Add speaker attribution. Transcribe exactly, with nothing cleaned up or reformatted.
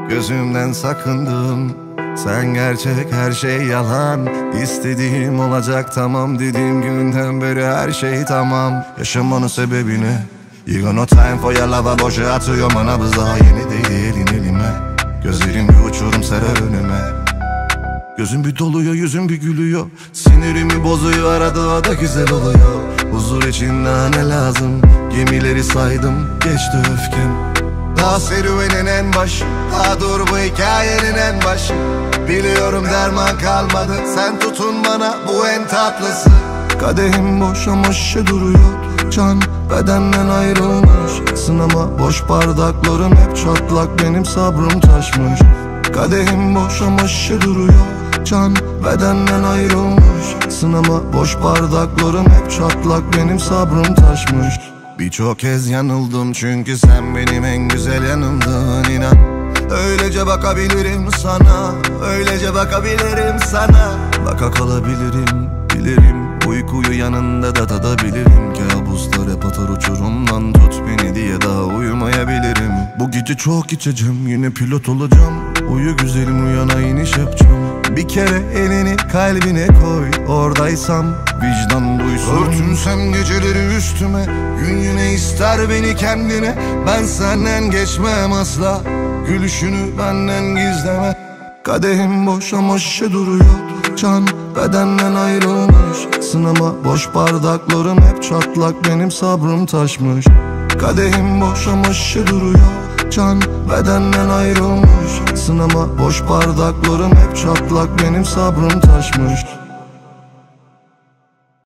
Speaker 1: gözümden sakındım. Sen gerçek, her şey yalan. İstediğim olacak, tamam dediğim günden beri her şey tamam. Yaşamanın sebebi ne? You got no time for your love'a boşa atıyorum, anabız daha yeni değil elin elime. Gözlerim bir uçurum serer önüme. Gözüm bir doluyor, yüzüm bir gülüyor. Sinirimi bozuyor, arada da güzel oluyor. Huzur için daha ne lazım? Gemileri saydım, geçti öfkem. Daha serüvenin en başı, daha dur bu hikayenin en başı. Biliyorum derman kalmadı, sen tutun bana, bu en tatlısı. Kadehim boş ama şişe duruyor. Can bedenden ayrılmış. Sınama boş bardaklarım hep çatlak, benim sabrım taşmış. Kadehim boş ama şişe duruyor. Can bedenden ayrılmış. Sınama boş bardaklarım hep çatlak, benim sabrım taşmış. Birçok kez yanıldım çünkü sen benim en güzel yanımdın, inan. Öylece bakabilirim sana, öylece bakabilirim sana. Baka kalabilirim, bilirim. Uykuyu yanında da tadabilirim. Kabuslar hep atar uçurumdan, tut beni diye daha uyumayabilirim. Bu gece çok içeceğim, yine pilot olacağım. Uyu güzelim, uyana iniş yapacağım. Bir kere elini kalbine koy, oradaysam vicdan duysun. Örtünsem geceleri üstüme, gün yine ister beni kendine. Ben senden geçmem asla, gülüşünü benden gizleme. Kadehim boş ama şişe duruyor. Can bedenden ayrılmış. Sınama boş bardaklarım hep çatlak, benim sabrım taşmış. Kadehim boş ama şişe duruyor. Can bedenden ayrılmış. Sınama boş bardaklarım hep çatlak, benim sabrım taşmış.